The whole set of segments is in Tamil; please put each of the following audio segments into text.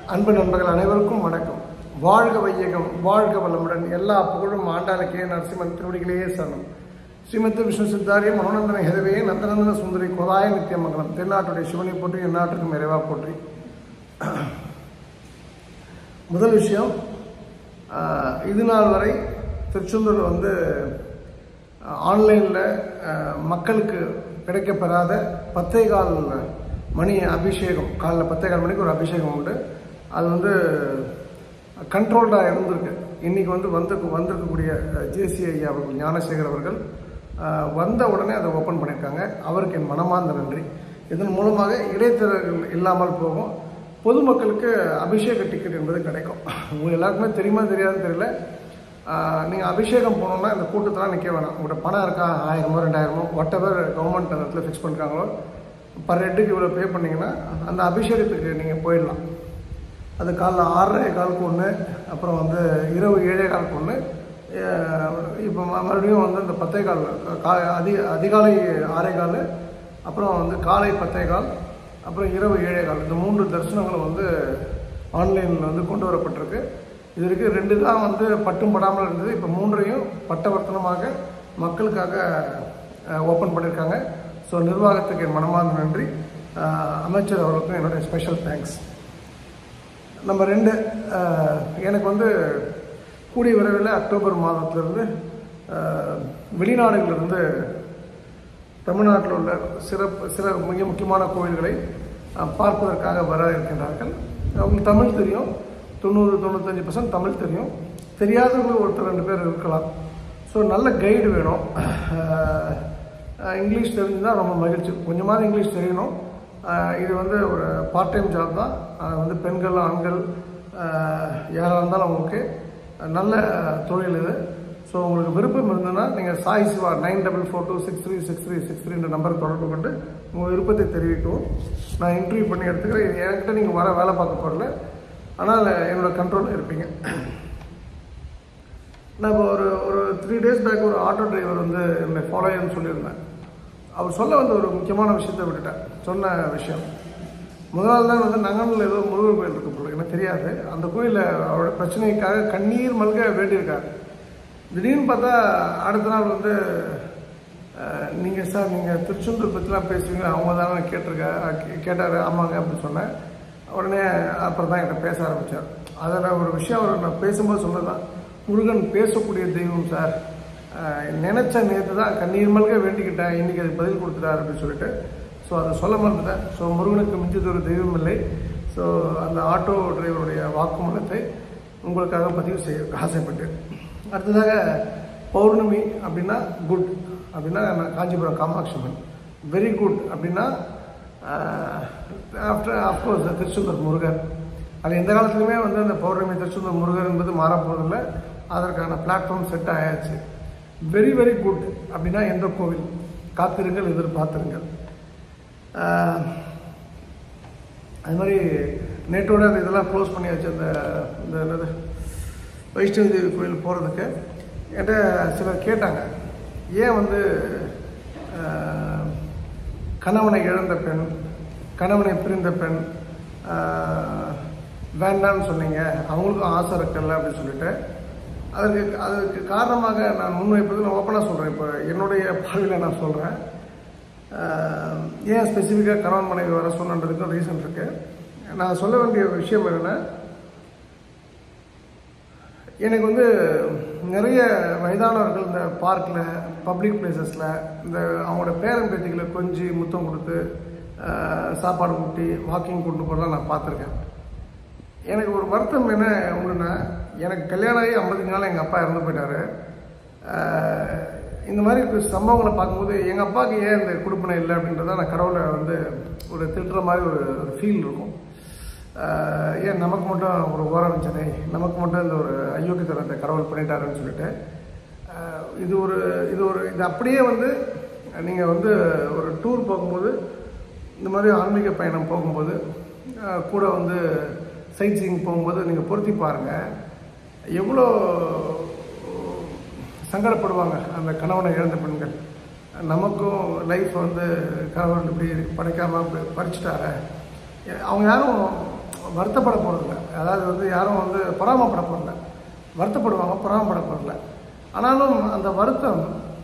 அன்பு நண்பர்கள் அனைவருக்கும் வணக்கம். வாழ்க வையகம், வாழ்க வளமுடன். எல்லா புகழும் ஆண்டாளுக்கே, நரசிம்மன் திருவடிகளே சரணம். ஸ்ரீமத் விஷ்ணு சித்தாரிய மனோநந்தன ஹெதவே நந்தநந்தன சுந்தரி கோதாய நித்தியமங்கலம். தென்னாட்டுடைய சிவனை போற்றி, எந்நாட்டுக்கும் நிறைவா போற்றி. முதல் விஷயம், இது நாள் வரை திருச்செந்தூரில் ஆன்லைனில் மக்களுக்கு கிடைக்கப்பெறாத 10:15 மணி அபிஷேகம், காலைல 10:15 மணிக்கு ஒரு அபிஷேகம் உண்டு. அது கண்ட்ரோல்டாக இருந்திருக்கு. இன்றைக்கி வந்திருக்கக்கூடிய ஜேசி ஐயா அவர்கள், ஞானசேகர் அவர்கள் வந்த உடனே அதை ஓப்பன் பண்ணியிருக்காங்க. அவருக்கு என் மனமார்ந்த நன்றி. இதன் மூலமாக இடைத்தரகர்கள் இல்லாமல் போகும். பொதுமக்களுக்கு அபிஷேக டிக்கெட் என்பது கிடைக்கும். உங்களுக்கு எல்லாருக்குமே தெரியுமா தெரியாதுன்னு தெரியல. நீங்கள் அபிஷேகம் போனோம்னா இந்த கூட்டத்தெலாம் நிற்க வேணாம். உங்கள்கிட்ட பணம் இருக்கா, 1000 2000 வாட்டெவர் கவர்மெண்ட் அந்த இடத்துல ஃபிக்ஸ் பண்ணிருக்காங்களோ, பர் ஹெட்டுக்கு இவ்வளோ பே பண்ணிங்கன்னா அந்த அபிஷேகத்துக்கு நீங்கள் போயிடலாம். அது காலைல 6:15 ஒன்று, அப்புறம் இரவு 7:15 ஒன்று. இப்போ மறுபடியும் இந்த 10:15 அதிகாலை 6:15, அப்புறம் காலை 10:15, அப்புறம் இரவு 7:15, இந்த 3 தரிசனங்களும் ஆன்லைனில் கொண்டு வரப்பட்டிருக்கு. இது வரைக்கும் 2 தான் பட்டும் படாமல் இருந்தது. இப்போ 3ஐயும் பட்டவர்த்தனமாக மக்களுக்காக ஓப்பன் பண்ணியிருக்காங்க. ஸோ நிர்வாகத்துக்கு என் மனமார்ந்த நன்றி. அமைச்சர் அவர்களுக்கும் என்னுடைய ஸ்பெஷல் தேங்க்ஸ். நம்பர் 2, எனக்கு கூடிய விரைவில் அக்டோபர் மாதத்திலிருந்து வெளிநாடுகளிலிருந்து தமிழ்நாட்டில் உள்ள சில மிக முக்கியமான கோயில்களை பார்ப்பதற்காக வர இருக்கின்றார்கள். அவங்களுக்கு தமிழ் தெரியும், 90-95% தமிழ் தெரியும். தெரியாதவங்க ஒருத்தர் 2 பேர் இருக்கலாம். ஸோ நல்ல கைடு வேணும். இங்கிலீஷ் தெரிஞ்சுதான் ரொம்ப மகிழ்ச்சி. கொஞ்சமாவது இங்கிலீஷ் தெரியணும். இது ஒரு பார்ட் டைம் ஜாப் தான். பெண்கள் ஆண்கள் யாராக இருந்தாலும் அவங்களுக்கு நல்ல தொழில் இது. ஸோ உங்களுக்கு விருப்பம் இருந்ததுன்னா நீங்கள் சாய் சிவா 9442636363 நம்பருக்கு தொடர்பு கொண்டு உங்கள் விருப்பத்தை தெரிவிக்கவும். நான் இன்டர்வியூ பண்ணி எடுத்துக்கிறேன். இது என்கிட்ட நீங்கள் வேலை பார்க்க போகல, ஆனால் என்னோட கண்ட்ரோலில் இருப்பீங்க. நான் இப்போ ஒரு 3 days பேக் ஒரு ஆட்டோ டிரைவர் என்னை ஃபாலோ ஆகுன்னு சொல்லியிருந்தேன். அவர் சொல்ல ஒரு முக்கியமான விஷயத்தை விட்டுட்டேன். சொன்ன விஷயம், முதல் நாள் தான் நங்கனில் ஏதோ முருகர் கோயில் இருக்கு போல, எனக்கு தெரியாது. அந்த கோயிலில் அவரோட பிரச்சனைக்காக கண்ணீர் மல்க வேண்டியிருக்காரு. திடீர்னு பார்த்தா அடுத்த நாள் நீங்கள் சார் நீங்கள் திருச்செந்தூர் பற்றிலாம் பேசுவீங்க, அவங்க தானே கேட்டார். ஆமாங்க அப்படின்னு சொன்னேன். உடனே அப்புறம் தான் என்கிட்ட பேச ஆரம்பித்தார். அதில் ஒரு விஷயம் அவர் நான் பேசும்போது சொன்னதான், முருகன் பேசக்கூடிய தெய்வம் சார், நினச்ச நேற்று தான் கண்ணீர் மல்க வேண்டிக்கிட்டேன், இன்றைக்கி அது பதில் கொடுத்துட்டார் அப்படின்னு சொல்லிட்டு. ஸோ அதை சொல்ல மறந்துட்டேன். ஸோ முருகனுக்கு மிஞ்சது ஒரு தெய்வம் இல்லை. ஸோ அந்த ஆட்டோ டிரைவருடைய வாக்குமூலத்தை உங்களுக்காக பதிவு செய்ய ஆசைப்பட்டேன். அடுத்ததாக பௌர்ணமி அப்படின்னா குட் அப்படின்னா காஞ்சிபுரம் காமாட்சி அம்மன், வெரி குட் அப்படின்னா அஃப்கோர்ஸ் திருச்செந்தூர் முருகர். அது எந்த காலத்துலையுமே அந்த பௌர்ணமி திருச்செந்தூர் முருகர் என்பது மாறப்போவதில்லை. அதற்கான பிளாட்ஃபார்ம் செட் ஆயாச்சு. வெரி வெரி குட் அப்படின்னா எந்த கோவில், காத்திருங்கள் எதிர்பார்த்திருங்கள். அது மாதிரி நேற்றோட அந்த இதெல்லாம் க்ளோஸ் பண்ணியாச்சு. அந்த என்னது வைஷ்ணவி தேவி கோயில் போகிறதுக்கு என்கிட்ட சிலர் கேட்டாங்க, ஏன் கணவனை இழந்த பெண், கணவனை பிரிந்த பெண் வேண்டான்னு சொன்னீங்க, அவங்களுக்கும் ஆசை இருக்குல்ல அப்படின்னு சொல்லிட்டு. அதுக்கு காரணமாக நான் முன்வைப்பது, நான் ஓப்பனாக சொல்கிறேன். இப்போ என்னுடைய பார்வையில் நான் சொல்கிறேன், ஏன் ஸ்பெசிஃபிக்காக கணவன் மனைவி வர சொன்னதுக்கும் ரீசன் இருக்குது. நான் சொல்ல வேண்டிய விஷயம் என்னென்னா, எனக்கு நிறைய வயதானவர்கள் இந்த பார்க்கில், பப்ளிக் பிளேசஸில் அவங்களோட பேரன் பேத்திகளை கொஞ்சி முத்தம் கொடுத்து சாப்பாடு கூட்டி வாக்கிங் கொண்டு போகிறதா நான் பார்த்துருக்கேன். எனக்கு ஒரு வருத்தம் என்ன ஒன்றுன்னா, எனக்கு கல்யாணம் ஆகி 50 நாள் எங்கள் அப்பா இறந்து போயிட்டார். இந்த மாதிரி சம்பவங்களை பார்க்கும்போது எங்கள் அப்பாவுக்கு ஏன் இந்த கொடுப்பனை இல்லை அப்படின்றத நான் கடவுளை ஒரு திட்டுற மாதிரி ஒரு ஃபீல் இருக்கும். ஏன் நமக்கு மட்டும் ஒரு ஓரஞ்சனை, நமக்கு மட்டும் இந்த ஒரு அயோக்கியத்தனத்தை கடவுள் பண்ணிட்டாருன்னு சொல்லிட்டு. இது அப்படியே நீங்கள் ஒரு டூர் போகும்போது, இந்த மாதிரி ஆன்மீக பயணம் போகும்போது கூட சைட் சீயிங் போகும்போது நீங்கள் பொருத்தி பாருங்கள், எவ்வளோ சங்கடப்படுவாங்க அந்த கணவனை இழந்த பெண்கள். நமக்கும் லைஃப் கணவன் இப்படி படைக்காமல் பறிச்சுட்டார, அவங்க யாரும் வருத்தப்பட போகிறதில்ல. அதாவது வந்து யாரும் வந்து பொறாமப்பட போகிறதில்ல. வருத்தப்படுவாங்க, பொறாமப்பட போகிறதில்ல. ஆனாலும் அந்த வருத்தம்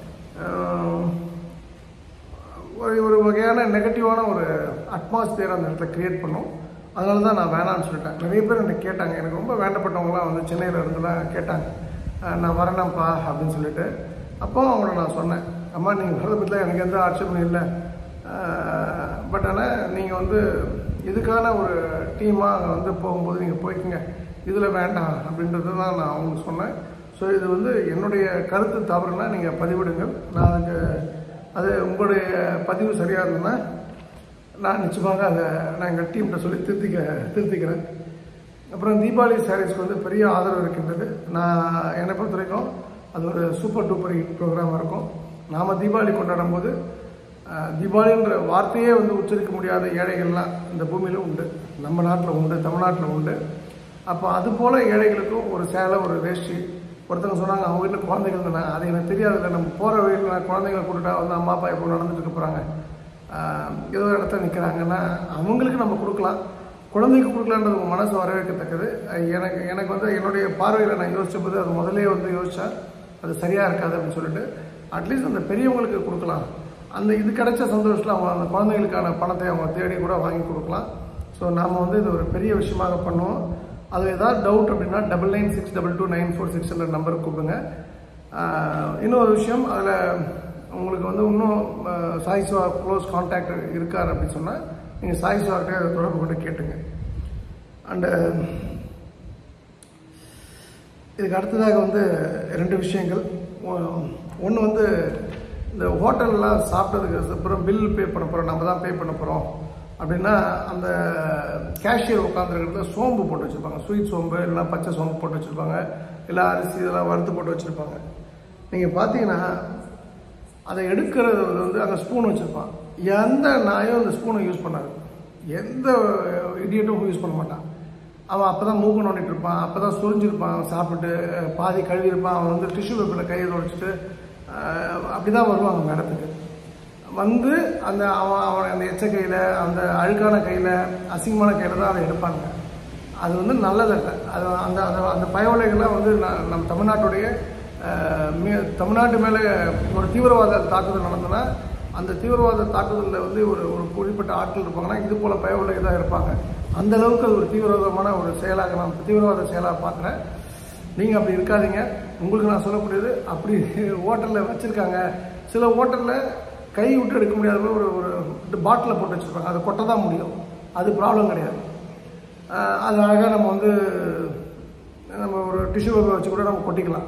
ஒரு வகையான நெகட்டிவான ஒரு அட்மாஸ்பியர் அந்த இடத்துல க்ரியேட் பண்ணும். அதனால தான் நான் வேணான்னு சொல்லிட்டேன். நிறைய பேர் எனக்கு கேட்டாங்க, எனக்கு ரொம்ப வேண்டப்பட்டவங்களாம் வந்து சென்னையில் இருந்துலாம் கேட்டாங்க, நான் வரேனப்பா அப்படின்னு சொல்லிட்டு. அப்போ அவங்கள நான் சொன்னேன், அம்மா நீங்கள் வரதை பற்றிலாம் எனக்கு எந்த ஆட்சேபமும் இல்லை, பட் ஆனால் நீங்கள் வந்து இதுக்கான ஒரு டீமாக வந்து போகும்போது நீங்கள் போய்க்குங்க, இதில் வேண்டாம் அப்படின்றது தான் நான் அவங்களுக்கு சொன்னேன். ஸோ இது வந்து என்னுடைய கருத்து தவறுனா நீங்கள் பதிவிடுங்கள். நான் அதுக்கு அது உங்களுடைய பதிவு சரியாக இருந்ததுன்னா நான் நிச்சயமாக அதை நான் எங்கள் டீம்கிட்ட சொல்லி திருத்திக்கிறேன். அப்புறம் தீபாவளி சாரீஸ்க்கு வந்து பெரிய ஆதரவு இருக்கின்றது. நான் என்னை பொறுத்த வரைக்கும் அது ஒரு சூப்பர் டூப்பர் ஹிட் ப்ரோக்ராமாக இருக்கும். நாம் தீபாவளி கொண்டாடும் போது தீபாவளின்ற வார்த்தையே வந்து உச்சரிக்க முடியாத ஏழைகள்லாம் இந்த பூமியில் உண்டு, நம்ம நாட்டில் உண்டு, தமிழ்நாட்டில் உண்டு. அப்போ அதுபோல் ஏழைகளுக்கும் ஒரு சேலை, ஒரு வேஷ்டி. ஒருத்தவங்க சொன்னாங்க அவங்க வீட்டில் குழந்தைகள் இருந்தாங்க, அது எனக்கு தெரியாதுல்ல, நம்ம போகிற வீட்டில் குழந்தைங்களை கூட்டுட்டா வந்து அம்மா அப்பா எப்போ நடந்துட்டு இருக்க போகிறாங்க, ஏதோ இடத்துல நிற்கிறாங்கன்னா அவங்களுக்கு நம்ம கொடுக்கலாம், குழந்தைக்கு கொடுக்கலான்றது உங்கள் மனசு வரவேற்கத்தக்கது. எனக்கு வந்து என்னுடைய பார்வையில் நான் யோசிச்சபோது அது முதலே வந்து யோசித்தா அது சரியாக இருக்காது அப்படின்னு சொல்லிட்டு அட்லீஸ்ட் அந்த பெரியவங்களுக்கு கொடுக்கலாம். அந்த இது கிடைச்ச சந்தோஷத்தில் அவங்க அந்த குழந்தைகளுக்கான பணத்தை அவங்க தேடி கூட வாங்கி கொடுக்கலாம். ஸோ நாம் வந்து இது ஒரு பெரிய விஷயமாக பண்ணுவோம். அதில் ஏதாவது டவுட் அப்படின்னா 9962294600 நம்பருக்கு கூப்பிடுங்க. இன்னொரு விஷயம், அதில் உங்களுக்கு வந்து இன்னும் சாய் சிவா க்ளோஸ் கான்டாக்ட் இருக்கார் அப்படின்னு சொன்னால் நீங்கள் சாய் சிவாக்கிட்ட அதை தொடர்பு கொண்டு கேட்டுங்க. அண்டு இதுக்கு அடுத்ததாக வந்து 2 விஷயங்கள். ஒன்று வந்து இந்த ஹோட்டல்லாம் சாப்பிட்டதுக்கு அப்புறம் பில் பே பண்ண போகிறோம், நம்ம தான் பே பண்ண போகிறோம் அப்படின்னா அந்த கேஷியர் உட்காந்துருக்கிறதுல சோம்பு போட்டு வச்சுருப்பாங்க, ஸ்வீட் சோம்பு இல்லைனா பச்சை சோம்பு போட்டு வச்சுருப்பாங்க, இல்லை அரிசி இதெல்லாம் வறுத்து போட்டு வச்சுருப்பாங்க. நீங்கள் பார்த்தீங்கன்னா அதை எடுக்கிறது வந்து அங்கே ஸ்பூன் வச்சுருப்பான். எந்த நாயும் அந்த ஸ்பூனை யூஸ் பண்ணாது, எந்த இடியட்டும் யூஸ் பண்ண மாட்டான். அவன் அப்போ தான் மூக்கு நோண்டிட்டு இருப்பான், அப்போ தான் சுரிஞ்சிருப்பான், சாப்பிட்டு பாதி கழுவிருப்பான். அவன் வந்து டிஷ்யூ பேப்பரில் கையை துடைச்சிட்டு அப்படி தான் வருவாங்க அந்த இடத்துக்கு. வந்து அந்த அவன் அந்த எச்ச கையில், அந்த அழுக்கான கையில், அசிங்கமான கையில் தான் அதை எடுப்பாங்க. அது வந்து நல்லதில்லை. அது அந்த அந்த பயவலைகள்லாம் வந்து நம்ம தமிழ்நாட்டுடைய தமிழ்நாட்டு மேலே ஒரு தீவிரவாத தாக்குதல் நடந்ததுன்னா அந்த தீவிரவாத தாக்குதலில் வந்து ஒரு குறிப்பிட்ட ஆட்கள் இருப்பாங்கன்னா இது போல் பயவலை தான் இருப்பாங்க. அந்த அளவுக்கு அது ஒரு தீவிரவாதமான ஒரு செயலாக நான் தீவிரவாத செயலாக பார்க்குறேன். நீங்கள் அப்படி இருக்காதீங்க. உங்களுக்கு நான் சொல்லக்கூடியது, அப்படி ஹோட்டலில் வச்சுருக்காங்க. சில ஹோட்டலில் கை விட்டு எடுக்க முடியாத ஒரு பாட்டிலில் போட்டு வச்சுருப்பாங்க, அதை கொட்ட தான் முடியும், அது ப்ராப்ளம் கிடையாது. அது அழகாக நம்ம வந்து நம்ம ஒரு டிஷ்யூ பேப்பர் வச்சு கூட நம்ம கொட்டிக்கலாம்.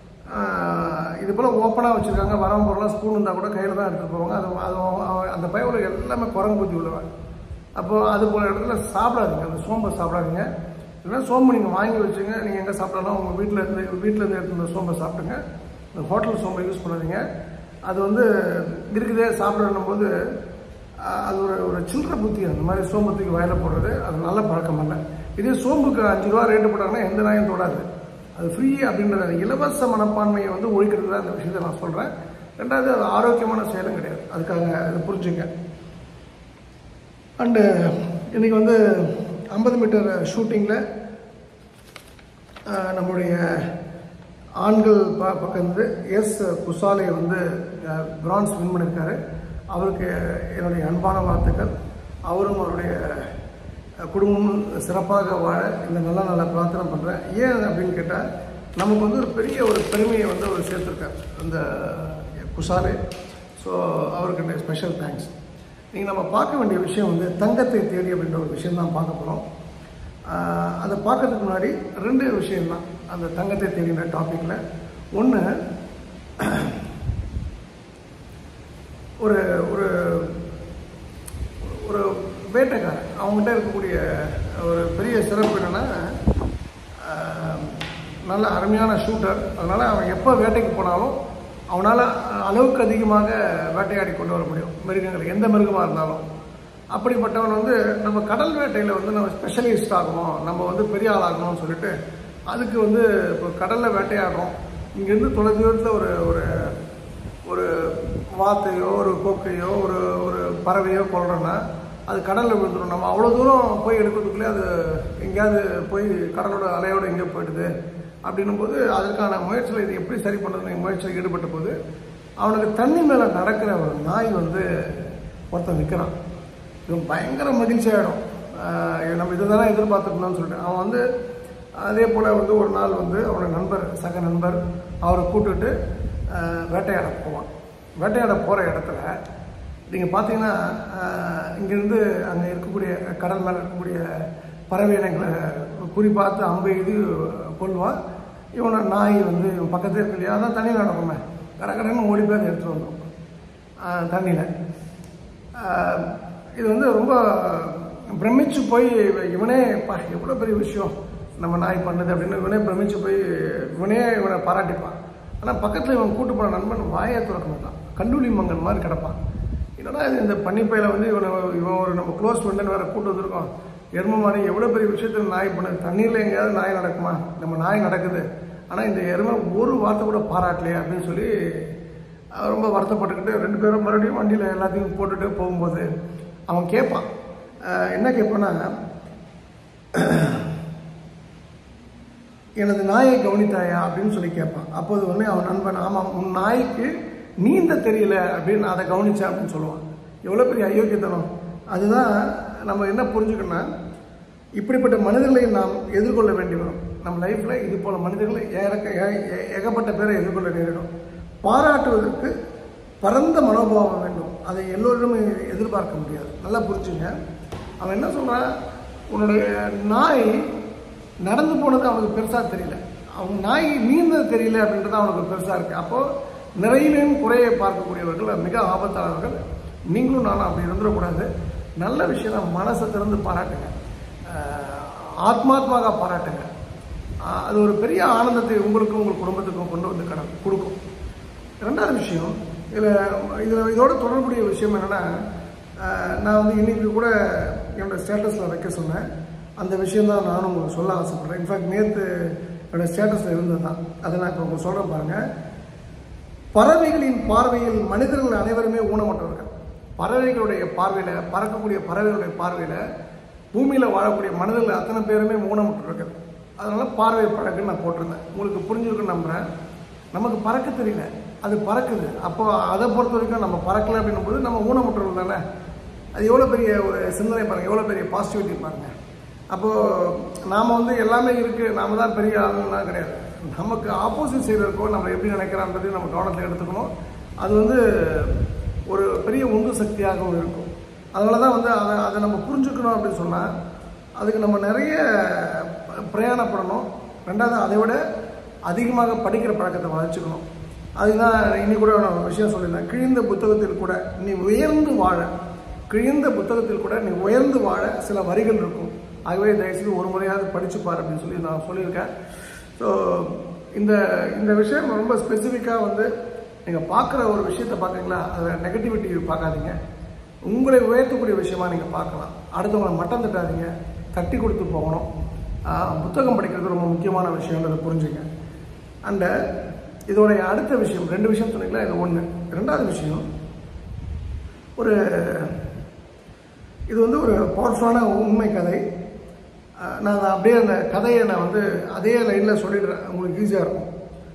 இது போல் ஓப்பனாக வச்சுருக்காங்க, வரவங்க போகலாம், ஸ்பூன் இருந்தால் கூட கையில் தான் எடுத்துகிட்டு போவாங்க. அது அந்த பயவுல எல்லாமே குரங்கு புத்தி உள்ளவங்க. அப்போது அது போல் இடத்துல சாப்பிடாதீங்க, அந்த சோம்பை சாப்பிடாதீங்க. இல்லைன்னா சோம்பு நீங்கள் வாங்கி வச்சுங்க, நீங்கள் எங்கே சாப்பிட்டாலும் உங்கள் வீட்டிலேருந்து எடுத்து சோம்பை சாப்பிடுங்க. இந்த ஹோட்டல் சோம்பை யூஸ் பண்ணாதீங்க. அது வந்து இருக்குதே சாப்பிடணும் போது அது ஒரு சில்லற புத்தி. அந்த மாதிரி சோம்பத்துக்கு வயலை போடுறது அது நல்ல பழக்கம் இல்லை. இதே சோம்புக்கு 5 ரூபா ரேட்டு போட்டாங்கன்னா எந்த நாயும் தொடாது. அது ஃப்ரீ அப்படின்றது இலவச மனப்பான்மையை வந்து ஒழிக்கிறது தான் அந்த விஷயத்தை நான் சொல்கிறேன். ரெண்டாவது அது ஆரோக்கியமான செயலும் கிடையாது, அதுக்காக அதை புரிஞ்சுங்க. அண்டு இன்றைக்கி வந்து 50 மீட்டர் ஷூட்டிங்கில் நம்முடைய ஆண்கள் பக்கம் வந்து எஸ் குசாலே வந்து பிரான்ஸ் வின் பண்ணியிருக்காரு. அவருக்கு என்னுடைய அன்பான வாழ்த்துக்கள். அவரும் அவருடைய குடும்பமும் சிறப்பாக வாழ இந்த நல்ல பிரார்த்தனை பண்ணுறேன். ஏன் அப்படின்னு கேட்டால் நமக்கு வந்து ஒரு பெரிய ஒரு பெருமையை வந்து அவர் சேர்த்துருக்கார் அந்த குசாலே. ஸோ அவருக்கு ஸ்பெஷல் தேங்க்ஸ். நீங்கள் நம்ம பார்க்க வேண்டிய விஷயம் வந்து தங்கத்தை தேடி அப்படின்ற ஒரு விஷயம் தான் பார்க்க போகிறோம். அதை பார்க்கறதுக்கு முன்னாடி 2 விஷயம்தான் அந்த தங்கத்தை தேடின்ற டாப்பிக்கில். ஒன்று, ஒரு ஒரு ஒரு வேட்டைக்காரன், அவங்ககிட்ட இருக்கக்கூடிய ஒரு பெரிய சிறப்பு என்னென்னா நல்ல அருமையான ஷூட்டர். அதனால் அவன் எப்போ வேட்டைக்கு போனாலும் அவனால் அளவுக்கு அதிகமாக வேட்டையாடி கொண்டு வர முடியும் மிருகங்கள், எந்த மிருகமாக இருந்தாலும். அப்படிப்பட்டவன் வந்து நம்ம கடல் வேட்டையில் வந்து நம்ம ஸ்பெஷலிஸ்ட் ஆகணும், நம்ம வந்து பெரிய ஆளாகணும்னு சொல்லிட்டு அதுக்கு வந்து இப்போ கடலில் வேட்டையாடுறோம். இங்கேருந்து தொலைதூரத்தில் ஒரு ஒரு ஒரு வாத்தையோ ஒரு கொக்கையோ ஒரு ஒரு பறவையோ கொள்றோன்னா அது கடலில் விழுந்துடும். நம்ம அவ்வளோ தூரம் போய் எடுக்கிறதுக்குள்ளே அது எங்கேயாவது போய் கடலோட அலையோடு எங்கேயோ போயிடுது அப்படின்னும் போது அதற்கான முயற்சியில் இது எப்படி சரி பண்ணுறதுன்னு முயற்சியில் ஈடுபட்ட போது அவனுக்கு தண்ணி மேலே நடக்கிற ஒரு நாய் வந்து ஒருத்தன் நிற்கிறான். இவன் பயங்கர மகிழ்ச்சி ஆகிடும். நம்ம இதை தானே எதிர்பார்த்துக்கணும்னு சொல்லிட்டு அவன் வந்து அதே போல் வந்து ஒரு நாள் வந்து அவனோட நண்பர் சக நண்பர் அவரை கூப்பிட்டுட்டு வேட்டையாட போவான். வேட்டையாட போகிற இடத்துல நீங்கள் பார்த்தீங்கன்னா இங்கேருந்து அங்கே இருக்கக்கூடிய கடல் மேலே இருக்கக்கூடிய பறவை இனங்களை குறிப்பார்த்து அம்பை இது கொள்வான். இவனை நாய் வந்து இவன் பக்கத்தில் இருக்கு இல்லையா, அதான் தண்ணியில் நடக்குமே, கடற்கடன்னு ஓடி போய் எடுத்துகிட்டு வந்தோம் தண்ணியில். இது வந்து ரொம்ப பிரமிச்சு போய் இவனே எவ்வளோ பெரிய விஷயம் நம்ம நாய் பண்ணுது அப்படின்னு இவனே பிரமிச்சு போய் இவனை பாராட்டிப்பான். ஆனால் பக்கத்தில் இவன் கூட்டு போன நண்பன் வாயை திறக்க மாட்டான், கண்டுலி மங்கன் மாதிரி கிடப்பான். என்னடா இது இந்த பனிப்பையில் வந்து இவன் ஒரு நம்ம க்ளோஸ் ஃப்ரெண்டுன்னு வேறு கூட்டு வந்திருக்கோம், எருமை மாதிரி எவ்வளோ பெரிய விஷயத்தில் நாய் பண்ணுது, தண்ணியில் எங்கேயாவது நாய் நடக்குமா, நம்ம நாய் நடக்குது, ஆனால் இந்த எருமை ஒரு வார்த்தை கூட பாராட்டலையே அப்படின்னு சொல்லி ரொம்ப வருத்தப்பட்டுக்கிட்டு 2 பேரும் மறுபடியும் வண்டியில் எல்லாத்தையும் போட்டுட்டு போகும்போது அவன் கேட்பான். என்ன கேட்பான்னா, எனது நாயை கவனித்தாயா அப்படின்னு சொல்லி கேட்பான். அப்போது வந்து அவன் நண்பன், ஆமாம் உன் நாய்க்கு நீந்த தெரியல அப்படின்னு அதை கவனிச்சா அப்படின்னு சொல்லுவான். எவ்வளோ பெரிய அயோக்கியத்தனம். அதுதான் நம்ம என்ன புரிஞ்சுக்கணும்னா, இப்படிப்பட்ட மனிதர்களை நாம் எதிர்கொள்ள வேண்டி வரும். நம்ம லைஃப்பில் இது போல் மனிதர்களை ஏகப்பட்ட பேரை எதிர்கொள்ள நேரிடும். பாராட்டுவதற்கு பரந்த மனோபாவம் வேண்டும், அதை எல்லோருமே எதிர்பார்க்க முடியாது. நல்லா புரிஞ்சுங்க. அவன் என்ன சொல்கிறான், உன்னுடைய நாய் நடந்து போனது அவனுக்கு பெருசாக தெரியல, அவன் நாய் நீந்தது தெரியல அப்படின்றது அவனுக்கு பெருசாக இருக்குது. அப்போது நிறையிலும் குறையை பார்க்கக்கூடியவர்கள் மிக ஆபத்தானவர்கள். நீங்களும் நானும் அப்படி இருந்துடக்கூடாது. நல்ல விஷயம் மனசை திறந்து பாராட்டுங்க, ஆத்மாத்மாக பாராட்டுங்க. அது ஒரு பெரிய ஆனந்தத்தை உங்களுக்கும் உங்கள் குடும்பத்துக்கும் கொண்டு வந்து கொடுக்கும். 2வது விஷயம், இதோட தொடர்புடைய விஷயம் என்னென்னா, நான் வந்து இன்றைக்கி கூட என்னோடய ஸ்டேட்டஸில் வைக்க சொன்னேன். அந்த விஷயந்தான் நானும் உங்களுக்கு சொல்ல ஆசைப்பட்றேன். இன்ஃபேக்ட் நேற்று என்னோடய ஸ்டேட்டஸில் இருந்தது தான், அதை நான் இப்போ உங்களுக்கு சொல்கிறேன் பாருங்கள். பறவைகளின் பார்வையில் மனிதர்கள் அனைவருமே ஊனமற்றவர்கள். பறவைகளுடைய பார்வையில், பறக்கக்கூடிய பறவைகளுடைய பார்வையில் பூமியில் வாழக்கூடிய மனிதர்கள் அத்தனை பேருமே ஊனமற்றவர்கள். அதனால் பார்வை பழக்குன்னு நான் போட்டிருந்தேன். உங்களுக்கு புரிஞ்சிருக்குன்னு நம்புகிறேன். நமக்கு பறக்க தெரியல, அது பறக்குது. அப்போ அதை பொறுத்த வரைக்கும் நம்ம பறக்கலை அப்படின்னும் போது நம்ம ஊனமுற்றவர்கள் தானே. அது எவ்வளோ பெரிய ஒரு சிந்தனை பாருங்கள், எவ்வளோ பெரிய பாசிட்டிவிட்டி பாருங்கள். அப்போது நாம் வந்து எல்லாமே இருக்குது, நாம் தான் பெரிய ஆளுலாம் கிடையாது. நமக்கு ஆப்போசிட் சைடு இருக்கோ நம்ம எப்படி நினைக்கிறான்றதையும் நம்ம கவனத்தில் எடுத்துக்கணும். அது வந்து ஒரு பெரிய உந்து சக்தியாகவும் இருக்கும். அதனால தான் வந்து அதை நம்ம புரிஞ்சுக்கணும் அப்படின்னு சொன்னால் அதுக்கு நம்ம நிறைய பிரயாணப்படணும். 2வது அதை விட அதிகமாக படிக்கிற பழக்கத்தை வளர்ச்சிக்கணும். அதுதான் இன்னைக்கு கூட நான் ஒரு விஷயம் சொல்லியிருந்தேன். கிழிந்த புத்தகத்தில் கூட நீ உயர்ந்து வாழ, கிழிந்த புத்தகத்தில் கூட நீ உயர்ந்து வாழ சில வரிகள் இருக்கும். ஆகவே தயவுசெய்து ஒரு முறையாவது படிச்சுப்பார் அப்படின்னு சொல்லி நான் சொல்லியிருக்கேன். ஸோ இந்த விஷயம் ரொம்ப ஸ்பெசிஃபிக்காக வந்து நீங்கள் பார்க்குற ஒரு விஷயத்தை பார்க்குறீங்களா, அதில் நெகட்டிவிட்டி பார்க்காதீங்க. உங்களை உயர்த்தக்கூடிய விஷயமா நீங்கள் பார்க்கலாம். அடுத்தவங்களை மட்டம் தட்டாதீங்க, தட்டி கொடுத்து போகணும். புத்தகம் படிக்கிறது ரொம்ப முக்கியமான விஷயன்றதை புரிஞ்சுங்க. அண்ட் இதோடைய அடுத்த விஷயம், 2 விஷயம் சொன்னீங்களா, இது 1. 2வது விஷயம், இது வந்து ஒரு பவர்ஃபுல்லான உண்மை கதை. நான் அப்படியே அந்த கதையை நான் வந்து அதே லைனில் சொல்லிடுறேன், உங்களுக்கு ஈஸியாக இருக்கும்.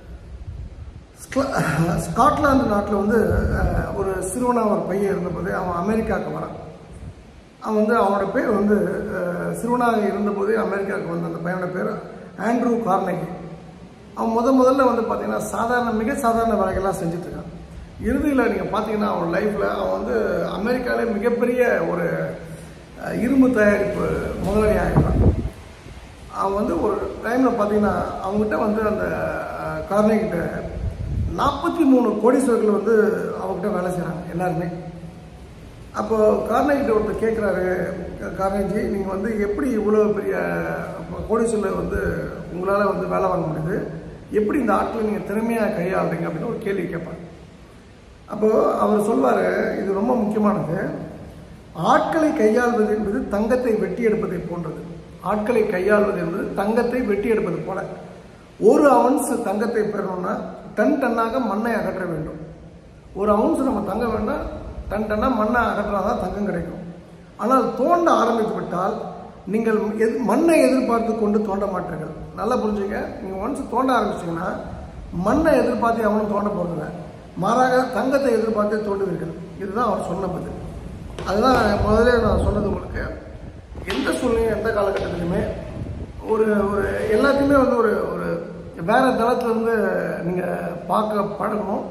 ஸ்காட்லாந்து நாட்டில் வந்து ஒரு சிறுவனாக ஒரு பையன் இருந்தபோது அவன் அமெரிக்காவுக்கு வரான். அவன் வந்து அவனோட பேர் வந்து சிறுவனாக இருந்தபோதே அமெரிக்காவுக்கு வந்த அந்த பையனோட பேர் ஆண்ட்ரூ கார்னகி. அவன் முதல்ல வந்து பார்த்தீங்கன்னா மிக சாதாரண வேலைகள்லாம் செஞ்சுட்ருக்கான். இறுதியில் நீங்கள் பார்த்தீங்கன்னா அவன் லைஃப்பில் அவன் வந்து அமெரிக்காவிலே மிகப்பெரிய ஒரு இரும்பு தயாரிப்பு முதலாளி ஆகிட்டான். அவன் வந்து ஒரு டைமில் பார்த்தீங்கன்னா அவங்ககிட்ட வந்து அந்த கார்னகிட்ட 43 கோடீஸ்வரர்கள் வந்து அவங்ககிட்ட வேலை செய்கிறாங்க எல்லாருமே. அப்போது கார்னகிட்ட ஒருத்தர் கேட்குறாரு, கார்னகி நீங்கள் வந்து எப்படி இவ்வளோ பெரிய கோடீஸ்வரில் வந்து உங்களால் வந்து வேலை வாங்க முடியுது, எப்படி இந்த ஆட்களை நீங்கள் திறமையாக கையாளுறீங்க அப்படின்னு ஒரு கேள்வி கேட்பாங்க. அப்போது அவர் சொல்வார், இது ரொம்ப முக்கியமானது, ஆட்களை கையாள்வது என்பது தங்கத்தை வெட்டி எடுப்பதை போன்றது. ஆட்களை கையாள்வது என்பது தங்கத்தை வெட்டி எடுப்பது போல. 1 அவுன்ஸ் தங்கத்தை பெறணும்னா டன்னாக மண்ணை அகற்ற வேண்டும். 1 அவுன்ஸ் நம்ம தங்கம் வேண்டாம், டன்னாக மண்ணை அகற்றினா தான் தங்கம் கிடைக்கும். ஆனால் தோண்ட ஆரம்பித்து விட்டால் நீங்கள் மண்ணை எதிர்பார்த்து கொண்டு தோண்ட மாட்டீர்கள். நல்லா புரிஞ்சுங்க. நீங்கள் ஒன்ஸ் தோண்ட ஆரம்பிச்சிங்கன்னா மண்ணை எதிர்பார்த்து அவனும் தோண்ட போகிறதில்ல, மாறாக தங்கத்தை எதிர்பார்த்து தோண்டுவீர்கள். இதுதான் அவர் சொன்ன பதில். அதுதான் முதல்ல நான் சொன்னது. உங்களுக்கு எந்த சூழ்நிலையும் எந்த காலகட்டத்திலுமே ஒரு ஒரு எல்லாத்தையுமே வந்து ஒரு ஒரு வேறு தளத்துலேருந்து நீங்கள் பார்க்க பழகணும்.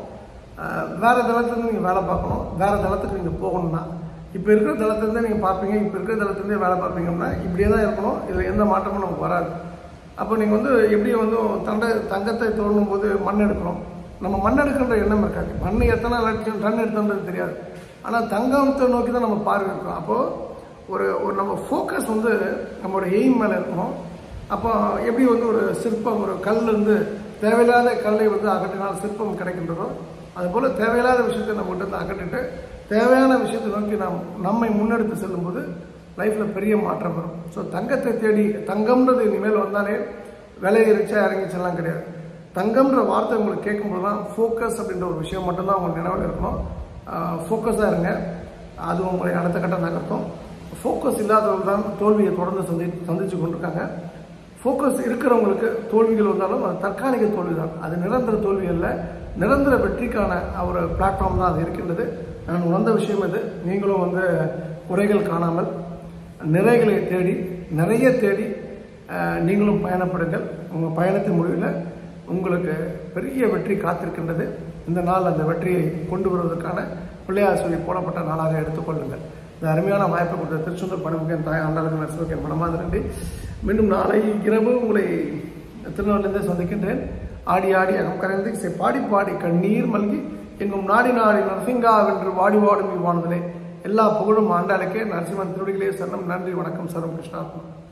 வேறு தளத்துலேருந்து நீங்கள் வேலை பார்க்கணும். வேறு தளத்துக்கு நீங்கள் போகணும்னா இப்போ இருக்கிற தளத்துலேருந்தே நீங்கள் பார்ப்பீங்க. இப்போ இருக்கிற தளத்துலேருந்தே வேலை பார்ப்பீங்கன்னா இப்படியே தான் இருக்கணும். இதில் எந்த மாற்றமும் நமக்கு வராது. அப்போ நீங்கள் வந்து எப்படி வந்து தங்கத்தை தோண்டும் போது மண் எடுக்கணும். நம்ம மண் எடுக்கின்ற எண்ணம் இருக்காது. மண் எத்தனை லட்சம் டன் எடுத்தோன்றது தெரியாது. ஆனால் தங்கத்தை நோக்கி தான் நம்ம பார்வை இருக்கோம். அப்போது ஒரு ஒரு நம்ம ஃபோக்கஸ் வந்து நம்மளோட எய்ம் மேலே இருக்கணும். அப்போ எப்படி வந்து ஒரு சிற்பம், ஒரு கல் வந்து தேவையில்லாத கல்லை வந்து அகற்றினால் சிற்பம் கிடைக்கின்றதோ, அதுபோல் தேவையில்லாத விஷயத்தை நம்மகிட்ட வந்து அகற்றிட்டு தேவையான விஷயத்தை நோக்கி நம்மை முன்னெடுத்து செல்லும்போது லைஃப்பில் பெரிய மாற்றம் வரும். ஸோ தங்கத்தை தேடி தங்கம்ன்றது இனிமேல் வந்தாலே விலை இறைச்சா இறங்கிச்செல்லாம் கிடையாது. தங்கம்ன்ற வார்த்தை உங்களுக்கு கேட்கும்போது தான் ஃபோக்கஸ் அப்படின்ற ஒரு விஷயம் மட்டும்தான் உங்களுக்கு நினைவில் இருக்கணும். ஃபோக்கஸாக இருங்க. அது உங்களை அடுத்த கட்டம் நகர்த்தும். ஃபோக்கஸ் இல்லாதவர்கள் தான் தோல்வியை தொடர்ந்து சந்தித்து கொண்டிருக்காங்க. ஃபோக்கஸ் இருக்கிறவங்களுக்கு தோல்விகள் வந்தாலும் அது தற்காலிக தோல்வி தான். அது நிரந்தர தோல்வி அல்ல. நிரந்தர வெற்றிக்கான ஒரு பிளாட்ஃபார்ம் தான் அது இருக்கின்றது. நான் உணர்ந்த விஷயம் இது. நீங்களும் வந்து குறைகள் காணாமல் நிறைகளை தேடி நிறைய தேடி நீங்களும் பயணப்படுங்கள். உங்கள் பயணத்தின் முடிவில் உங்களுக்கு பெரிய வெற்றி காத்திருக்கின்றது. இந்த நாள் அந்த வெற்றியை கொண்டு வருவதற்கான பிள்ளையார் சொல்லி போடப்பட்ட நாளாக எடுத்துக்கொள்ளுங்கள். இந்த அருமையான வாய்ப்பை கொடுத்த திருச்செந்தூர் பணிமுகன் தாய் ஆண்டாளுக்கு நரசிம்மருக்கு என் மனமார்ந்த நன்றி. மீண்டும் நாளை இரவு உங்களை திருநெல்வேலியிலிருந்தே சந்திக்கின்றேன். ஆடி ஆடி அகம் கரைந்து இசை பாடி பாடி கண்ணீர் மல்கி எங்கும் நாடி நாடி நரசிங்காவென்று வாடி வாடும் இவ்வானதிலே எல்லா புகழும் ஆண்டாளுக்கே. நரசிம்மன் திருவடிகளே சரணம். நன்றி, வணக்கம். சர்வம் கிருஷ்ணார்ப்பணம்.